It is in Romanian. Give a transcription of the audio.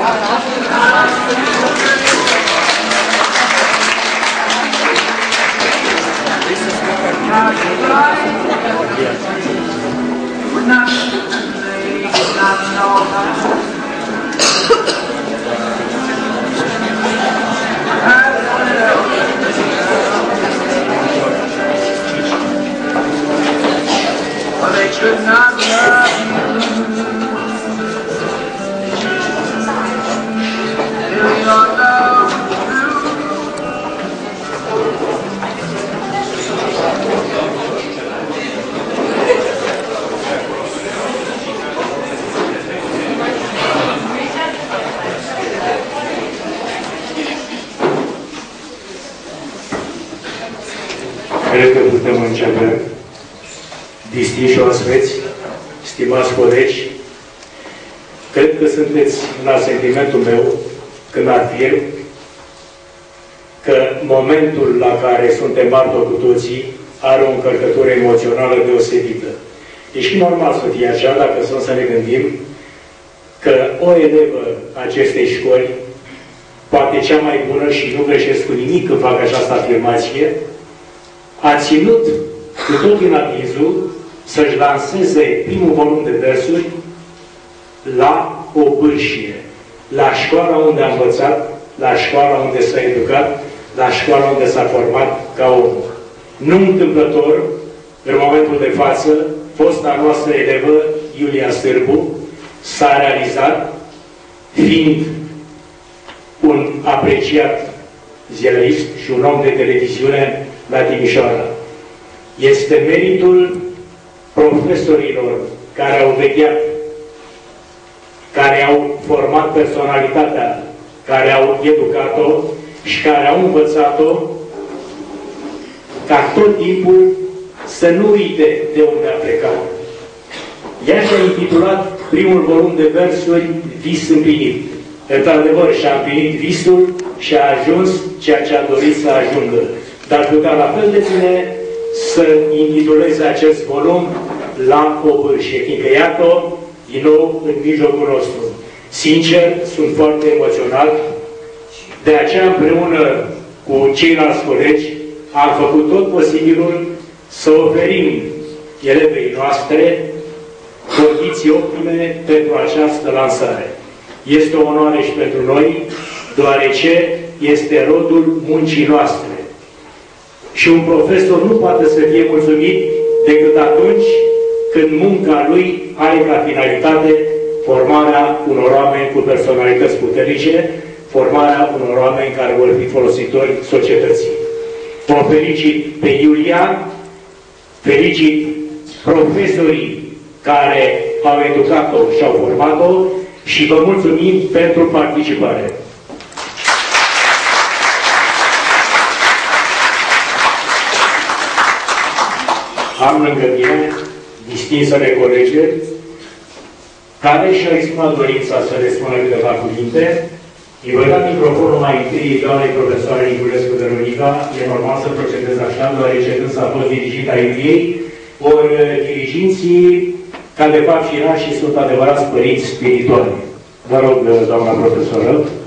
Could not love you till your love true. Cred că putem începe. Distinși oaspeți, stimați colegi, cred că sunteți în asentimentul meu când afirm că momentul la care suntem martori cu toții are o încărcătură emoțională deosebită. E și normal să fie așa, dacă să ne gândim că o elevă acestei școli, poate cea mai bună și nu greșesc cu nimic când fac această afirmație, a ținut cu tot din atinzul să-și lanseze primul volum de versuri la o pârșie, la școala unde a învățat, la școala unde s-a educat, la școala unde s-a format ca om. Nu întâmplător, în momentul de față, fosta noastră elevă, Iulia Sârbu, s-a realizat, fiind un apreciat ziarist și un om de televiziune la Timișoara. Este meritul profesorilor care au vegheat, care au format personalitatea, care au educat-o și care au învățat-o ca tot timpul să nu uite de unde a plecat. Ea și-a intitulat primul volum de versuri Vis împlinit. Într-adevăr, și-a împlinit visul și a ajuns ceea ce a dorit să ajungă. Dar putea la fel de bine să intituleze acest volum La o pârșie, fiindcă iată-o din nou în mijlocul nostru. Sincer, sunt foarte emoționat, de aceea împreună cu ceilalți colegi am făcut tot posibilul să oferim elevei noastre condiții optime pentru această lansare. Este o onoare și pentru noi, deoarece este rodul muncii noastre. Și un profesor nu poate să fie mulțumit decât atunci când munca lui are ca finalitate formarea unor oameni cu personalități puternice, formarea unor oameni care vor fi folositori societății. O felicit pe Iulia, felicit profesorii care au educat-o și au format-o și vă mulțumim pentru participare. Am lângă mine distinsele colege care și-au exprimat dorința să le spună câteva cuvinte. Îi voi da microfonul mai întâi doamnei profesoare Niculescu de Roniga. E normal să procedez așa, deoarece însă a fost dirigita Iuliei, ori diriginții, ca de fapt și sunt adevărați părinți spirituali. Vă rog, doamna profesoră.